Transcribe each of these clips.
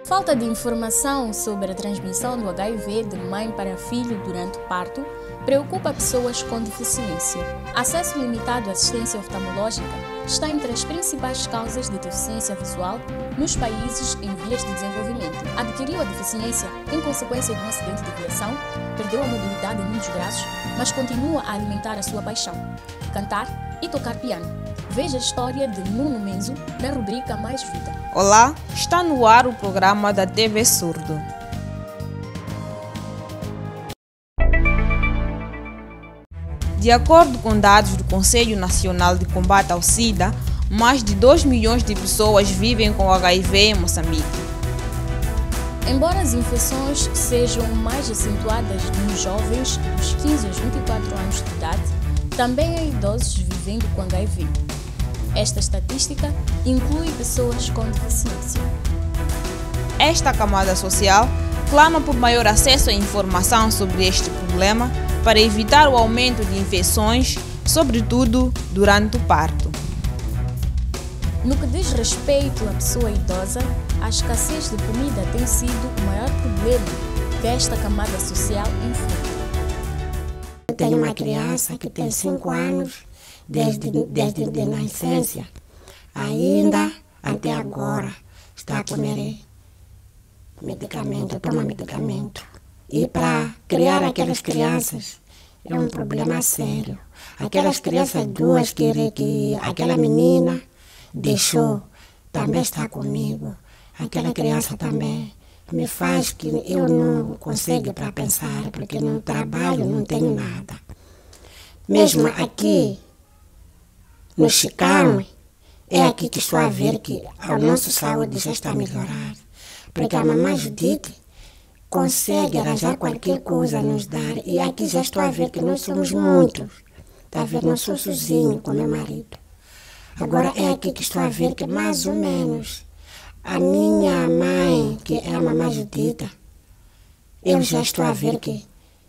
Falta de informação sobre a transmissão do HIV de mãe para filho durante o parto preocupa pessoas com deficiência. Acesso limitado à assistência oftalmológica está entre as principais causas de deficiência visual nos países em vias de desenvolvimento. Adquiriu a deficiência em consequência de um acidente de viação, perdeu a mobilidade em muitos braços, mas continua a alimentar a sua paixão: cantar e tocar piano. Veja a história de Nuno Menzo na rubrica Mais Vida. Olá, está no ar o programa da TV Surdo. De acordo com dados do Conselho Nacional de Combate ao SIDA, mais de 2 milhões de pessoas vivem com HIV em Moçambique. Embora as infecções sejam mais acentuadas nos jovens dos 15 aos 24 anos de idade, também há idosos vivendo com HIV. Esta estatística inclui pessoas com deficiência. Esta camada social clama por maior acesso à informação sobre este problema para evitar o aumento de infecções, sobretudo durante o parto. No que diz respeito à pessoa idosa, a escassez de comida tem sido o maior problema que esta camada social enfrenta. Eu tenho uma criança que tem 5 anos, desde a nascença, ainda até agora está a comer medicamento, toma medicamento. E para criar aquelas crianças é um problema sério. Aquelas crianças duas que aquela menina deixou, também está comigo. Aquela criança também me faz que eu não consigo para pensar, porque no trabalho não tenho nada. Mesmo aqui, no Chicano, é aqui que estou a ver que a nossa saúde já está a melhorar. Porque a mamãe Judite consegue arranjar qualquer coisa a nos dar. E aqui já estou a ver que nós somos muitos. Está a ver, não sou sozinho com meu marido. Agora é aqui que estou a ver que mais ou menos a minha mãe, que é a mamãe Judita, eu já estou a ver que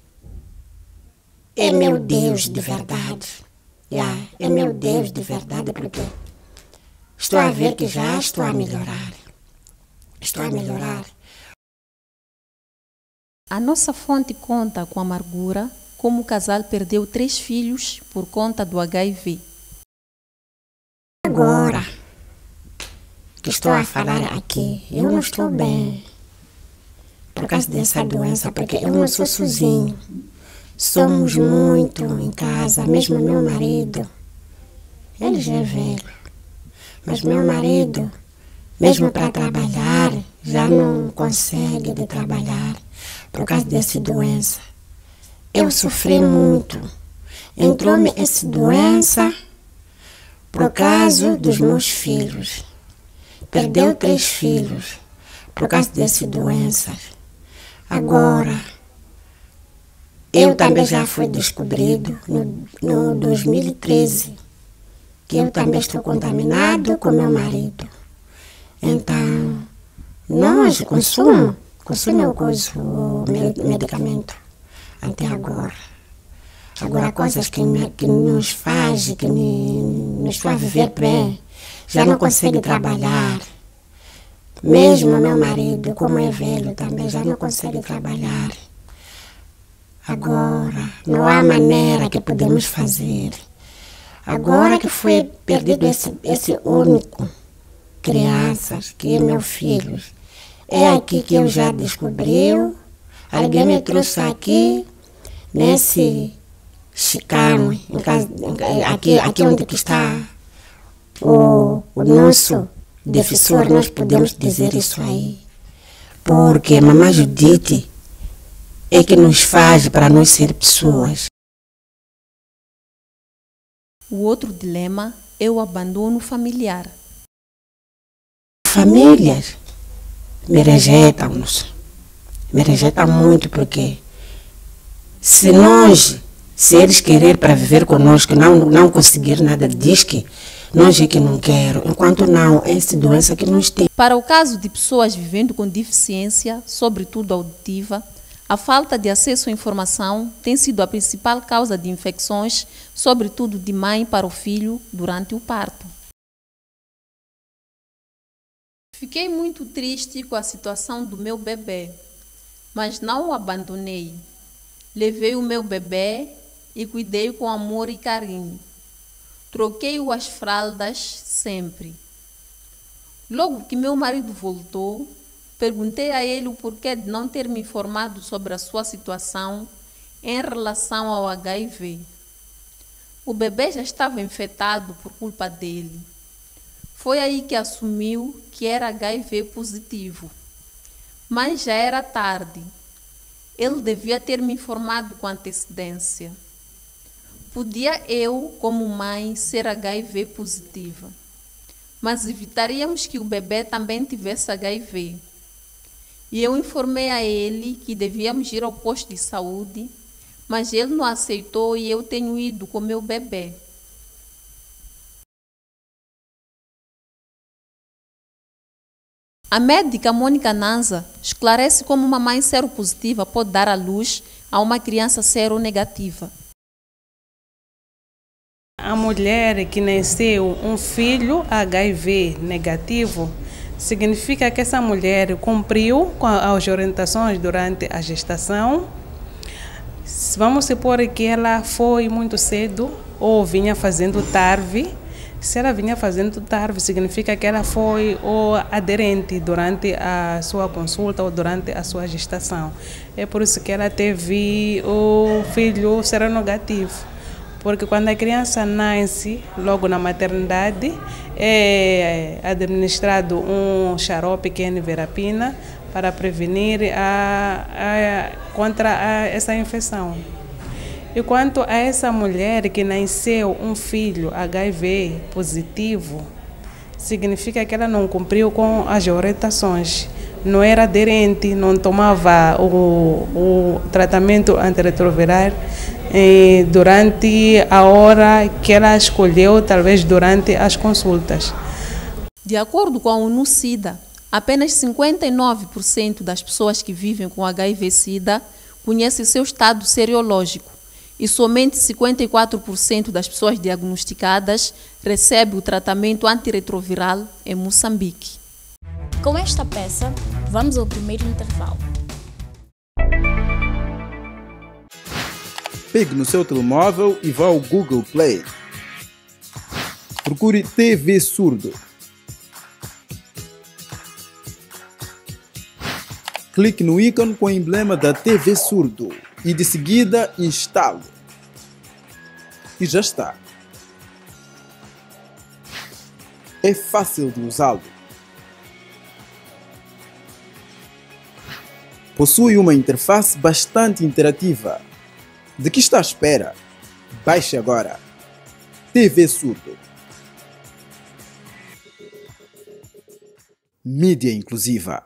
é meu Deus de verdade. É meu Deus de verdade, porque estou a ver que já estou a melhorar. Estou a melhorar. A nossa fonte conta com amargura como o casal perdeu 3 filhos por conta do HIV. Agora que estou a falar aqui, eu não estou bem por causa dessa doença, porque eu não sou sozinho. Somos muito em casa, mesmo meu marido, ele já é velho, mas meu marido, mesmo para trabalhar, já não consegue de trabalhar por causa dessa doença. Eu sofri muito. Entrou-me essa doença por causa dos meus filhos. Perdeu 3 filhos por causa dessa doença. Agora, eu também já fui descobrido no 2013 que eu também estou contaminado com meu marido. Então, nós consumimos o medicamento até agora. Agora, coisas que nos fazem, que nos faz viver bem, já não consegue trabalhar. Mesmo meu marido, como é velho, também já não consegue trabalhar. Agora, não há maneira que podemos fazer. Agora que foi perdido esse único crianças, que é meu filho, é aqui que eu já descobri. Alguém me trouxe aqui, nesse Chicano, aqui onde que está o nosso defensor, nós podemos dizer isso aí. Porque a mamãe Judite é que nos faz para nós ser pessoas. O outro dilema é o abandono familiar. Famílias me rejeitam-nos. Me rejeitam muito porque se eles querem para viver conosco, não conseguir nada, diz que nós é que não quero, enquanto não, é essa doença que nós temos. Para o caso de pessoas vivendo com deficiência, sobretudo auditiva, a falta de acesso à informação tem sido a principal causa de infecções, sobretudo de mãe para o filho, durante o parto. Fiquei muito triste com a situação do meu bebê, mas não o abandonei. Levei o meu bebê e cuidei com amor e carinho. Troquei-o as fraldas sempre. Logo que meu marido voltou, perguntei a ele o porquê de não ter me informado sobre a sua situação em relação ao HIV. O bebê já estava infectado por culpa dele. Foi aí que assumiu que era HIV positivo. Mas já era tarde. Ele devia ter me informado com antecedência. Podia eu, como mãe, ser HIV positiva, mas evitaríamos que o bebê também tivesse HIV. E eu informei a ele que devíamos ir ao posto de saúde, mas ele não aceitou e eu tenho ido com meu bebê. A médica Mônica Nanza esclarece como uma mãe seropositiva pode dar à luz a uma criança seronegativa. A mulher que nasceu um filho HIV negativo, significa que essa mulher cumpriu com as orientações durante a gestação. Vamos supor que ela foi muito cedo ou vinha fazendo TARV. Se ela vinha fazendo TARV, significa que ela foi ou aderente durante a sua consulta ou durante a sua gestação. É por isso que ela teve o filho seronegativo. Porque quando a criança nasce, logo na maternidade, é administrado um xarope que é niverapina para prevenir contra essa infecção. E quanto a essa mulher que nasceu um filho HIV positivo, significa que ela não cumpriu com as orientações, não era aderente, não tomava o tratamento antirretroviral durante a hora que ela escolheu, talvez durante as consultas. De acordo com a ONU-SIDA, apenas 59% das pessoas que vivem com HIV-SIDA conhecem seu estado seriológico e somente 54% das pessoas diagnosticadas recebem o tratamento antirretroviral em Moçambique. Com esta peça, vamos ao primeiro intervalo. Pegue no seu telemóvel e vá ao Google Play. Procure TV Surdo. Clique no ícone com o emblema da TV Surdo e de seguida instale. E já está. É fácil de usá-lo. Possui uma interface bastante interativa. De que está à espera? Baixe agora. TV Surdo. Mídia inclusiva.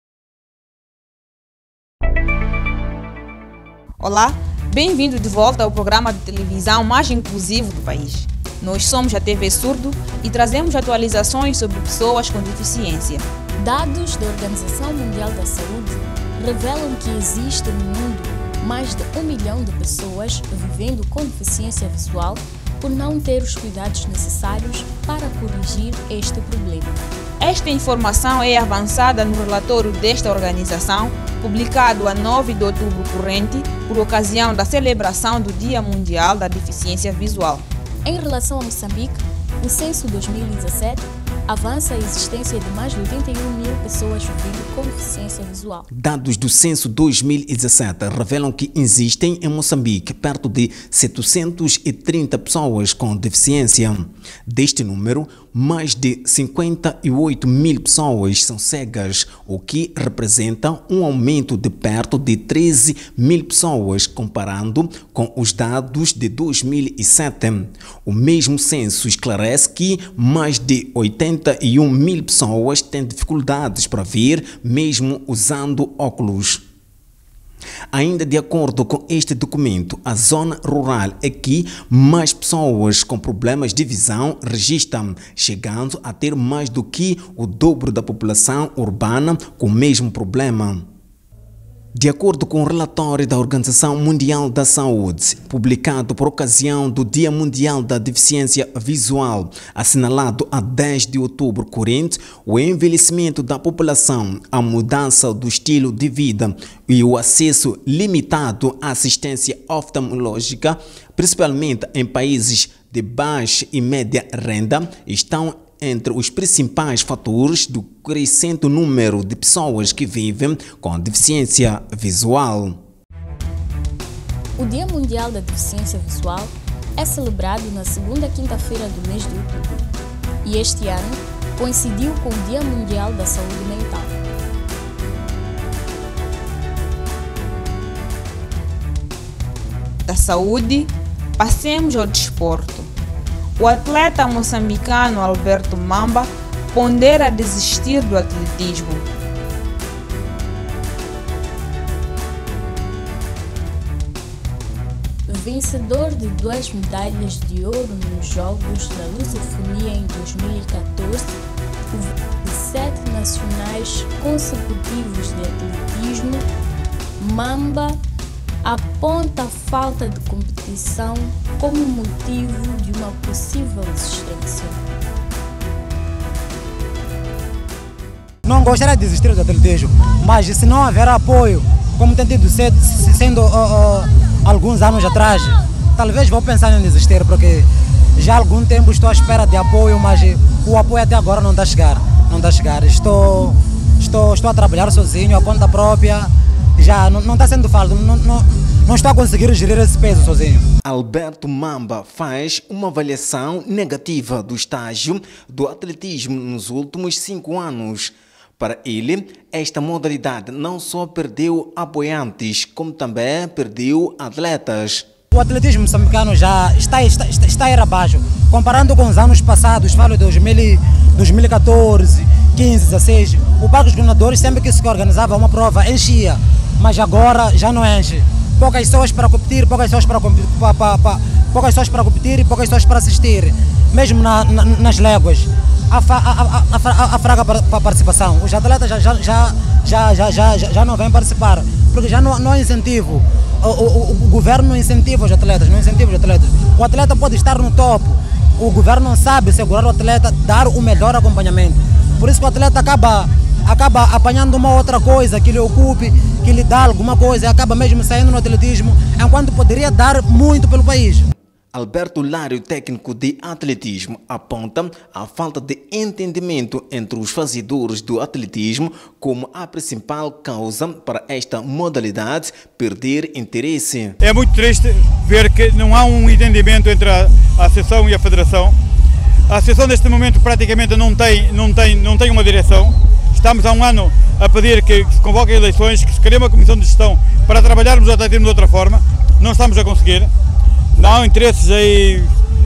Olá, bem-vindo de volta ao programa de televisão mais inclusivo do país. Nós somos a TV Surdo e trazemos atualizações sobre pessoas com deficiência. Dados da Organização Mundial da Saúde revelam que existe no mundo mais de 1 milhão de pessoas vivendo com deficiência visual por não ter os cuidados necessários para corrigir este problema. Esta informação é avançada no relatório desta organização, publicado a 9 de outubro corrente, por ocasião da celebração do Dia Mundial da Deficiência Visual. Em relação a Moçambique, o censo 2017 avança a existência de mais de 81 mil pessoas vivendo com deficiência visual. Dados do censo 2017 revelam que existem em Moçambique perto de 730 pessoas com deficiência. Deste número, mais de 58 mil pessoas são cegas, o que representa um aumento de perto de 13 mil pessoas comparando com os dados de 2007. O mesmo censo esclarece que mais de 81 mil pessoas têm dificuldades para ver, mesmo usando óculos. Ainda de acordo com este documento, a zona rural é que mais pessoas com problemas de visão registram, chegando a ter mais do que o dobro da população urbana com o mesmo problema. De acordo com o relatório da Organização Mundial da Saúde, publicado por ocasião do Dia Mundial da Deficiência Visual, assinalado a 10 de outubro corrente, o envelhecimento da população, a mudança do estilo de vida e o acesso limitado à assistência oftalmológica, principalmente em países de baixa e média renda, estão entre os principais fatores do crescente número de pessoas que vivem com deficiência visual. O Dia Mundial da Deficiência Visual é celebrado na segunda quinta-feira do mês de outubro e este ano coincidiu com o Dia Mundial da Saúde Mental. Da saúde, passemos ao desporto. O atleta moçambicano Alberto Mamba pondera desistir do atletismo. Vencedor de 2 medalhas de ouro nos Jogos da Lusofonia em 2014, de 7 nacionais consecutivos de atletismo, Mamba aponta a falta de competição como motivo de uma possível desistência. Não gostaria de desistir do atletismo, mas se não houver apoio, como tem tido sendo alguns anos atrás, talvez vou pensar em desistir, porque já há algum tempo estou à espera de apoio, mas o apoio até agora não está a chegar. Estou a trabalhar sozinho, a conta própria. Já não está sendo fácil, não estou a conseguir gerir esse peso sozinho. Alberto Mamba faz uma avaliação negativa do estágio do atletismo nos últimos 5 anos. Para ele, esta modalidade não só perdeu apoiantes, como também perdeu atletas. O atletismo moçambicano já está a ir abaixo. Comparando com os anos passados, falo de 2014, 15, 16, o Parque dos Governadores, sempre que se organizava uma prova, enchia. Mas agora já não enche. Poucas pessoas para competir, poucas pessoas para competir e poucas pessoas para assistir. Mesmo nas léguas, a fraca para participação. Os atletas já não vêm participar, porque já não há incentivo. O governo não incentiva os atletas, O atleta pode estar no topo, o governo não sabe segurar o atleta, dar o melhor acompanhamento. Por isso que o atleta acaba apanhando uma outra coisa que lhe ocupe, que lhe dá alguma coisa, e acaba mesmo saindo no atletismo, enquanto poderia dar muito pelo país. Alberto Lário, técnico de atletismo, aponta a falta de entendimento entre os fazedores do atletismo como a principal causa para esta modalidade perder interesse. É muito triste ver que não há um entendimento entre a associação e a federação. A associação neste momento praticamente não tem uma direção. Estamos há um ano a pedir que se convoquem eleições, que se crie uma comissão de gestão para trabalharmos o atletismo de outra forma. Não estamos a conseguir. Não há interesses aí,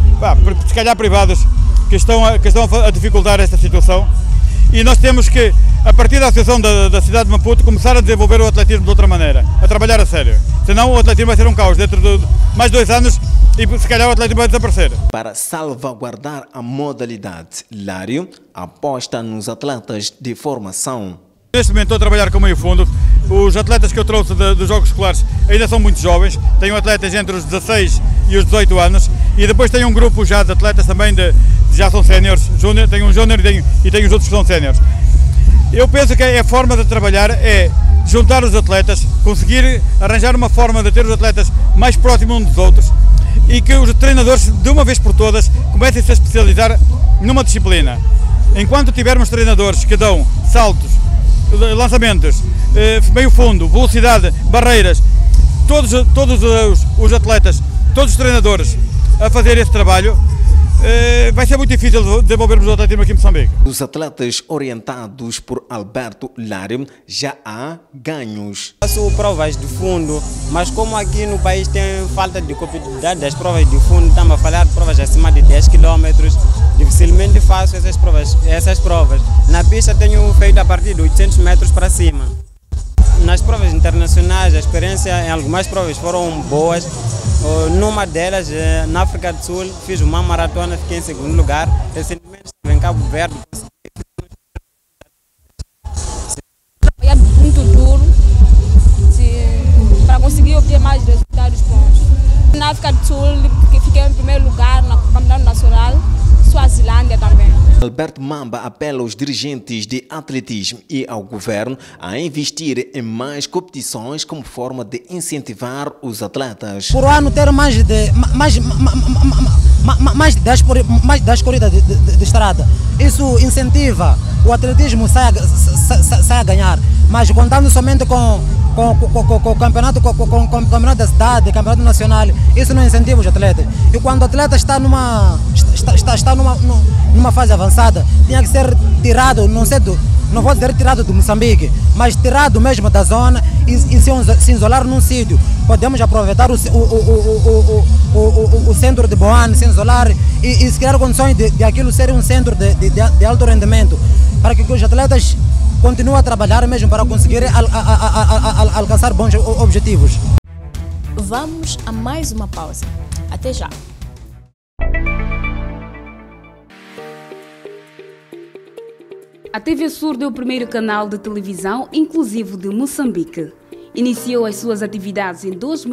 se calhar privados, que estão a dificultar esta situação. E nós temos que, a partir da associação da cidade de Maputo, começar a desenvolver o atletismo de outra maneira, a trabalhar a sério. Senão o atletismo vai ser um caos dentro de mais 2 anos e se calhar o atletismo vai desaparecer. Para salvaguardar a modalidade, Lário aposta nos atletas de formação. Neste momento estou a trabalhar com o meio fundo. Os atletas que eu trouxe dos Jogos Escolares ainda são muito jovens. Tenho atletas entre os 16 e os 18 anos. E depois tenho um grupo já de atletas também, já são séniores. Tenho um júnior e tenho os outros que são séniores. Eu penso que a forma de trabalhar é juntar os atletas, conseguir arranjar uma forma de ter os atletas mais próximos uns dos outros e que os treinadores, de uma vez por todas, comecem a se especializar numa disciplina. Enquanto tivermos treinadores que dão saltos, lançamentos, meio fundo, velocidade, barreiras, todos os atletas, todos os treinadores a fazer esse trabalho, vai ser muito difícil desenvolvermos o atletismo aqui em Moçambique. Os atletas orientados por Alberto Lário já há ganhos. Faço provas de fundo, mas como aqui no país tem falta de competitividade das provas de fundo, estamos a falar de provas acima de 10 km, dificilmente faço essas provas. Na pista tenho feito a partir de 800 metros para cima. Nas provas internacionais, a experiência em algumas provas foram boas. Numa delas, na África do Sul, fiz uma maratona, fiquei em 2º lugar. Recentemente estive em Cabo Verde. É muito duro. Se África do Sul, que fiquei em primeiro lugar no Campeonato Nacional, Suazilândia também. Alberto Mamba apela aos dirigentes de atletismo e ao governo a investir em mais competições como forma de incentivar os atletas. Por ano ter mais de 10 corridas de estrada. Isso incentiva o atletismo sai a ganhar, mas contando somente com o campeonato, com o campeonato da cidade, campeonato nacional, isso não incentiva os atletas. E quando o atleta está numa fase avançada, tinha que ser tirado, não vou dizer tirado do Moçambique, mas tirado mesmo da zona e se isolar num sítio. Podemos aproveitar o centro de Boane, se isolar e se criar condições de aquilo ser um centro de alto rendimento, para que os atletas continuem a trabalhar mesmo para conseguir alcançar bons objetivos. Vamos a mais uma pausa. Até já. A TV Surdo é o primeiro canal de televisão inclusivo de Moçambique. Iniciou as suas atividades em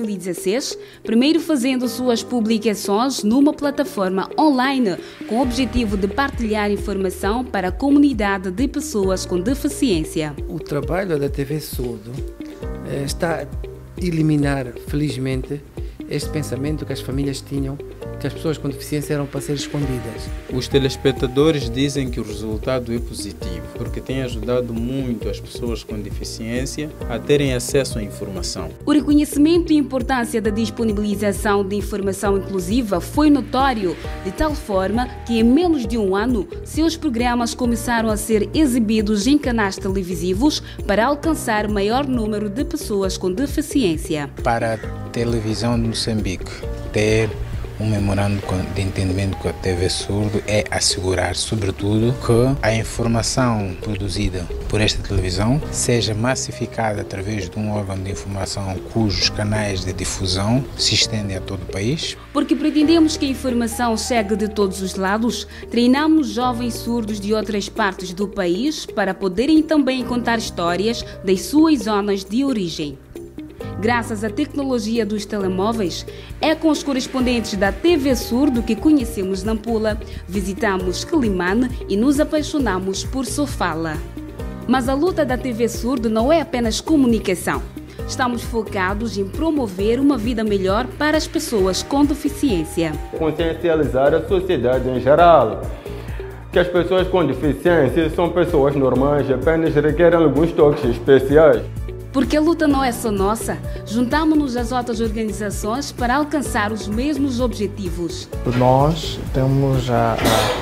2016, primeiro fazendo suas publicações numa plataforma online com o objetivo de partilhar informação para a comunidade de pessoas com deficiência. O trabalho da TV Surdo está a eliminar, felizmente, este pensamento que as famílias tinham, que as pessoas com deficiência eram para ser escondidas. Os telespectadores dizem que o resultado é positivo, porque tem ajudado muito as pessoas com deficiência a terem acesso à informação. O reconhecimento e importância da disponibilização de informação inclusiva foi notório, de tal forma que em menos de um ano, seus programas começaram a ser exibidos em canais televisivos para alcançar maior número de pessoas com deficiência. Para a televisão de Moçambique ter um memorando de entendimento com a TV Surdo é assegurar, sobretudo, que a informação produzida por esta televisão seja massificada através de um órgão de informação cujos canais de difusão se estendem a todo o país. Porque pretendemos que a informação chegue de todos os lados, treinamos jovens surdos de outras partes do país para poderem também contar histórias das suas zonas de origem. Graças à tecnologia dos telemóveis, é com os correspondentes da TV Surdo que conhecemos Nampula, visitamos Quelimane e nos apaixonamos por Sofala. Mas a luta da TV Surdo não é apenas comunicação. Estamos focados em promover uma vida melhor para as pessoas com deficiência. Consciencializar a sociedade em geral, que as pessoas com deficiência são pessoas normais, apenas requerem alguns toques especiais. Porque a luta não é só nossa, juntamos-nos às outras organizações para alcançar os mesmos objetivos. Nós temos a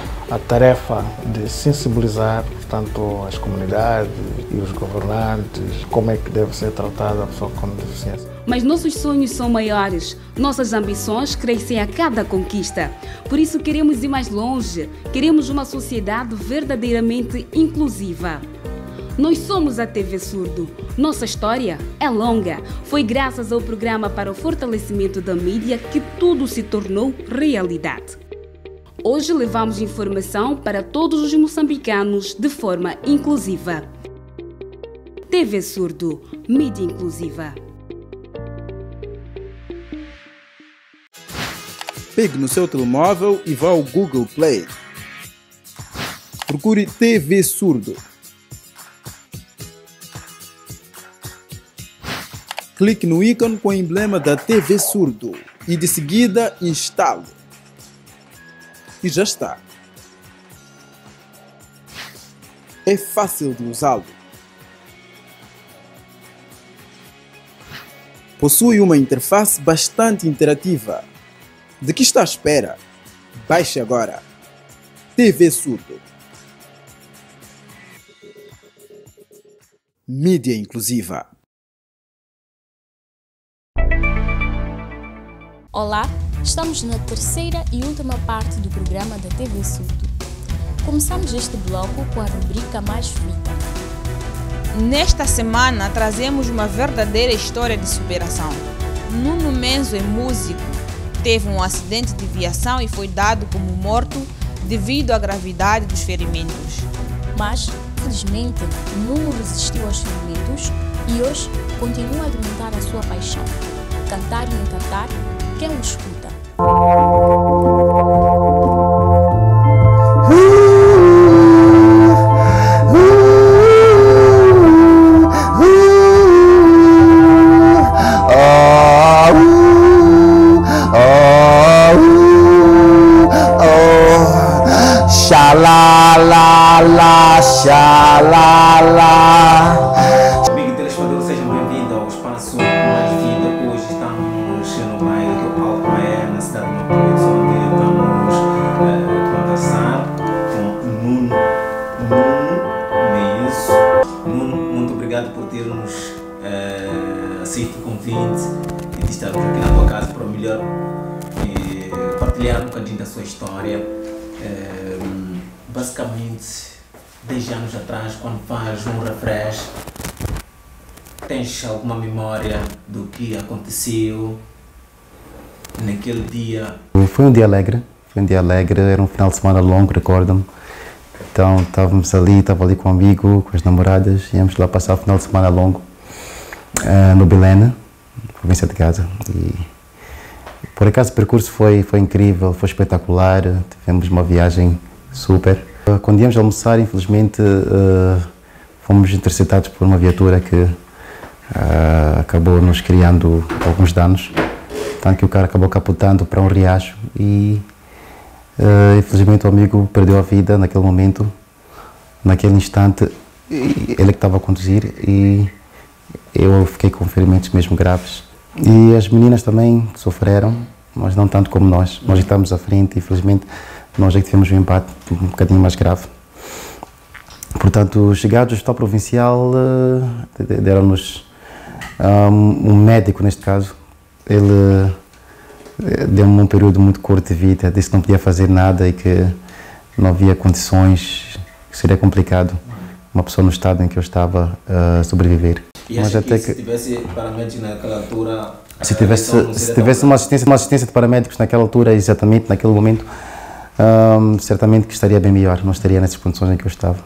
tarefa de sensibilizar, portanto, as comunidades e os governantes, como é que deve ser tratada a pessoa com deficiência. Mas nossos sonhos são maiores, nossas ambições crescem a cada conquista. Por isso queremos ir mais longe, queremos uma sociedade verdadeiramente inclusiva. Nós somos a TV Surdo. Nossa história é longa. Foi graças ao programa para o fortalecimento da mídia que tudo se tornou realidade. Hoje levamos informação para todos os moçambicanos de forma inclusiva. TV Surdo, mídia inclusiva. Pegue no seu telemóvel e vá ao Google Play. Procure TV Surdo. Clique no ícone com o emblema da TV Surdo e de seguida instale. E já está. É fácil de usá-lo. Possui uma interface bastante interativa. De que está à espera? Baixe agora. TV Surdo. Mídia inclusiva. Olá, estamos na terceira e última parte do programa da TV Surdo. Começamos este bloco com a rubrica mais fita. Nesta semana trazemos uma verdadeira história de superação. Nuno Menzo é músico, teve um acidente de viação e foi dado como morto devido à gravidade dos ferimentos. Mas, felizmente, Nuno resistiu aos ferimentos e hoje continua a alimentar a sua paixão, cantar e encantar quem o escuta. Xalala, xalala. Amigo telespectador, seja bem-vindo ao espaço Mais Vida. Hoje estamos no bairro do Alto Aé, na cidade de Maputo, onde vamos conversar com Nuno Menso. Nuno, muito obrigado por termos aceito o convite e de estarmos aqui na tua casa para melhor partilhar um bocadinho da sua história. Basicamente, 10 anos atrás, quando faz um refresh, tens alguma memória do que aconteceu naquele dia? Foi um dia alegre, era um final de semana longo, recordo-me. Então estava ali com um amigo, com as namoradas, íamos lá passar o final de semana longo no Belém, província de Gaza. E por acaso o percurso foi incrível, foi espetacular, tivemos uma viagem super. Quando íamos almoçar, infelizmente, fomos interceptados por uma viatura que acabou nos criando alguns danos. Tanto que o cara acabou capotando para um riacho e, infelizmente, o amigo perdeu a vida naquele momento, naquele instante. Ele que estava a conduzir e eu fiquei com ferimentos mesmo graves. E as meninas também sofreram, mas não tanto como nós. Nós estávamos à frente, infelizmente. Nós é que tivemos um impacto um bocadinho mais grave. Portanto, chegados ao hospital provincial, deram-nos um médico, neste caso. Ele deu-me um período muito curto de vida, disse que não podia fazer nada e que não havia condições, que seria complicado uma pessoa no estado em que eu estava sobreviver. E mas até que se tivesse paramédicos naquela altura... Se tivesse uma assistência de paramédicos naquela altura, exatamente naquele momento, certamente que estaria bem melhor, não estaria nessas condições em que eu estava.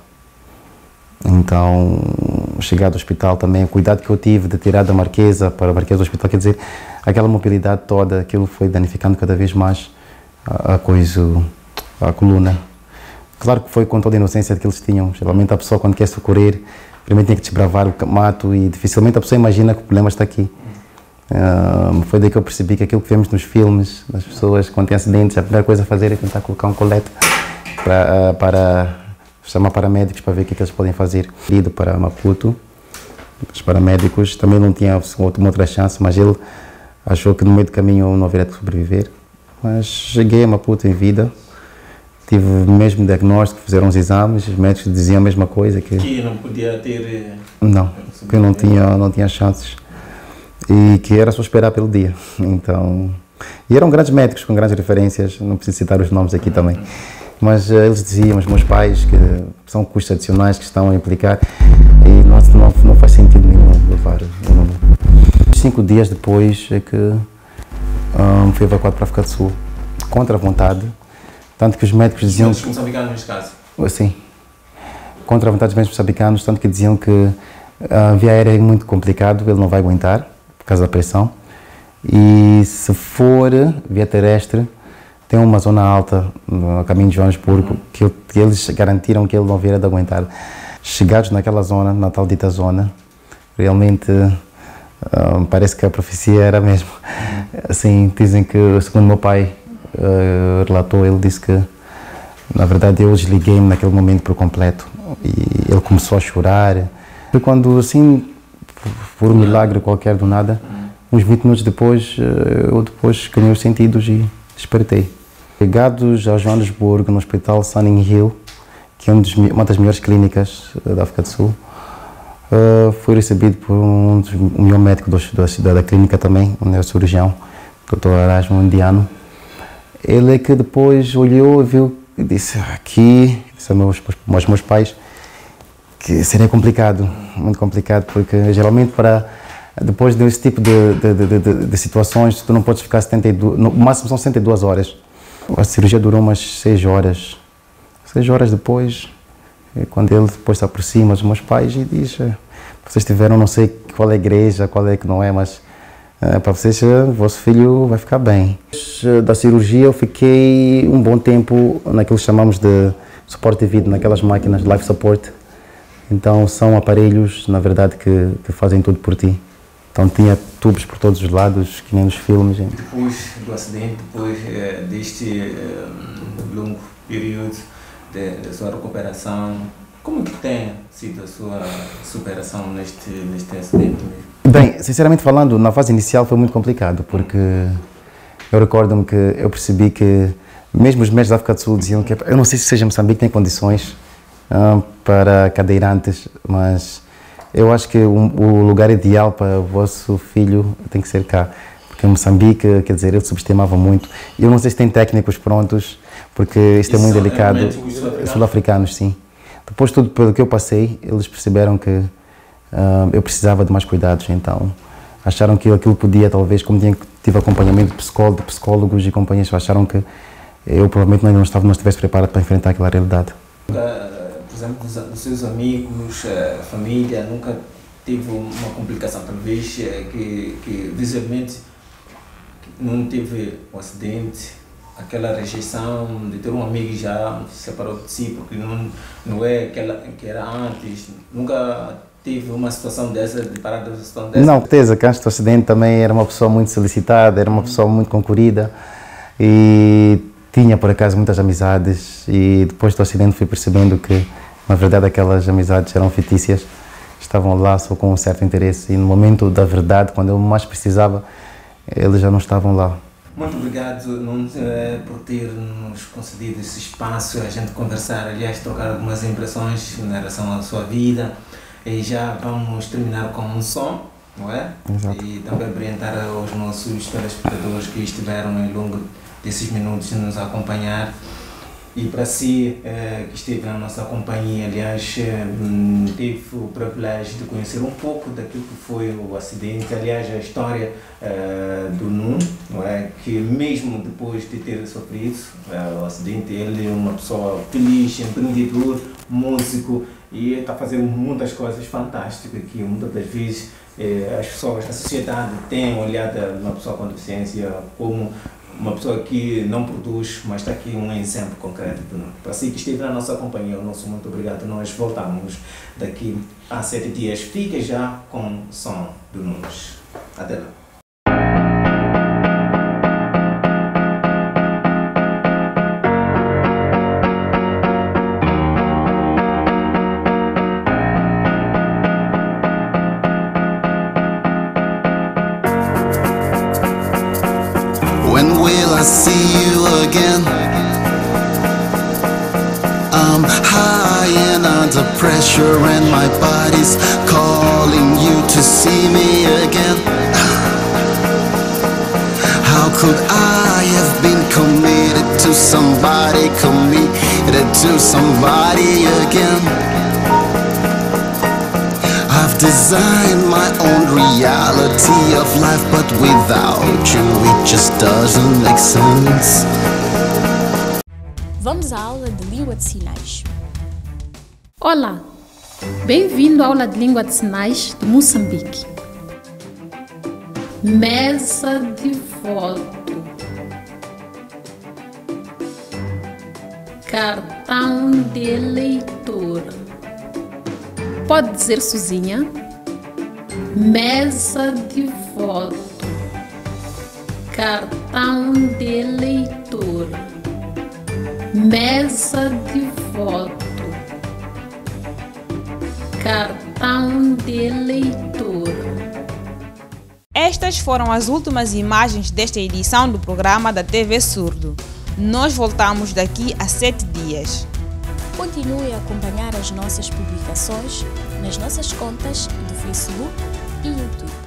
Então, chegado ao hospital também, o cuidado que eu tive de tirar da Marquesa para a Marquesa do hospital, quer dizer, aquela mobilidade toda, aquilo foi danificando cada vez mais a coluna. Claro que foi com toda a inocência que eles tinham. Geralmente a pessoa, quando quer socorrer, primeiro tem que desbravar o mato e dificilmente a pessoa imagina que o problema está aqui. Foi daí que eu percebi que aquilo que vemos nos filmes, das pessoas quando têm acidentes, a primeira coisa a fazer é tentar colocar um colete para chamar paramédicos para ver o que eles podem fazer. Ido para Maputo, os paramédicos também não tinham uma outra chance, mas ele achou que no meio do caminho eu não haveria de sobreviver. Mas cheguei a Maputo em vida, tive o mesmo diagnóstico, fizeram os exames, os médicos diziam a mesma coisa. Que não podia ter... Não, que eu não tinha chances. E que era só esperar pelo dia. Então, e eram grandes médicos com grandes referências, não preciso citar os nomes aqui também, mas eles diziam, os meus pais, que são custos adicionais que estão a implicar e não faz sentido nenhum levar. 5 dias depois é que fui evacuado para a África do Sul, contra a vontade, tanto que os médicos diziam... Os moçambicanos neste caso? Sim, contra a vontade dos médicos moçambicanos, tanto que diziam que a via aérea é muito complicado, ele não vai aguentar, por causa da pressão, e se for via terrestre, tem uma zona alta no caminho de Joanesburgo que eles garantiram que ele não viria de aguentar. Chegados naquela zona, na tal dita zona, realmente parece que a profecia era mesmo. Assim, dizem que, segundo meu pai relatou, ele disse que, na verdade, eu desliguei-me naquele momento por completo e ele começou a chorar. Foi quando, assim, por um milagre qualquer do nada, uns 20 minutos depois, eu ganhei os sentidos e despertei. Chegados a Joanesburgo, no Hospital Sunning Hill, que é uma das melhores clínicas da África do Sul, fui recebido por o meu médico da clínica também, um neurocirurgião, Dr. Erasmo Indiano. Ele é que depois olhou e viu e disse, aqui, disse aos meus pais, que seria complicado, muito complicado, porque geralmente depois desse tipo de situações, tu não podes ficar 72, no máximo são 72 horas. A cirurgia durou umas 6 horas. 6 horas depois, quando ele depois se aproxima dos meus pais e diz, vocês tiveram, não sei qual é a igreja, qual é que não é, mas para vocês, o vosso filho vai ficar bem. Da cirurgia eu fiquei um bom tempo naquilo que chamamos de suporte de vida, naquelas máquinas de life support. Então são aparelhos, na verdade, que fazem tudo por ti. Então tinha tubos por todos os lados, que nem nos filmes. Depois do acidente, depois deste longo período da sua recuperação, como que tem sido a sua superação neste acidente mesmo? Bem, sinceramente falando, na fase inicial foi muito complicado, porque eu recordo-me que eu percebi que mesmo os médicos da África do Sul diziam que eu não sei se seja Moçambique tem condições para cadeirantes, mas eu acho que o lugar ideal para o vosso filho tem que ser cá, porque em Moçambique, quer dizer, ele subestimava muito. Eu não sei se tem técnicos prontos, porque isto é muito delicado. Sul-africanos, sim. Depois de tudo pelo que eu passei, eles perceberam que eu precisava de mais cuidados, então acharam que aquilo podia, talvez, como tive acompanhamento de psicólogos e companhias, acharam que eu provavelmente não estivesse preparado para enfrentar aquela realidade. Por exemplo, os seus amigos, família, nunca teve uma complicação, talvez que visualmente não teve um acidente, aquela rejeição de ter um amigo já se separou de si, porque não é aquela que era antes, nunca teve uma situação dessa, de parar de situação dessa? Não, certeza que antes do acidente também era uma pessoa muito solicitada, era uma pessoa muito concorrida e tinha por acaso muitas amizades, e depois do acidente fui percebendo que na verdade aquelas amizades eram fictícias, estavam lá só com um certo interesse, e no momento da verdade, quando eu mais precisava, eles já não estavam lá. Muito obrigado, Nunes, por ter nos concedido esse espaço, a gente conversar, aliás, trocar algumas impressões em relação à sua vida. E já vamos terminar com um som, não é? Exato. E também orientar aos nossos telespectadores que estiveram ao longo desses minutos nos acompanhar. E para si, que esteve na nossa companhia, aliás, teve o privilégio de conhecer um pouco daquilo que foi o acidente, aliás, a história do Nunes, não é? Que mesmo depois de ter sofrido o acidente, ele é uma pessoa feliz, empreendedor, músico, e está fazendo muitas coisas fantásticas que muitas das vezes as pessoas, a sociedade tem olhado uma pessoa com deficiência como uma pessoa que não produz, mas está aqui um exemplo concreto. Para si que esteve na nossa companhia, o nosso muito obrigado. Nós voltamos daqui a 7 dias. Fica já com o som do Nunes. Até lá. When will I see you again? I'm high and under pressure and my body's calling you to see me again. How could I have been committed to somebody again? I've designed my own reality of life, but without you it just doesn't make sense. Vamos à aula de língua de sinais. Olá, bem-vindo à aula de língua de sinais de Moçambique. Mesa de voto. Cartão de eleitor. Pode dizer sozinha? Mesa de voto. Cartão de eleitor. Mesa de voto. Cartão de eleitor. Estas foram as últimas imagens desta edição do programa da TV Surdo. Nós voltamos daqui a 7 dias. Continue a acompanhar as nossas publicações nas nossas contas do Facebook e YouTube.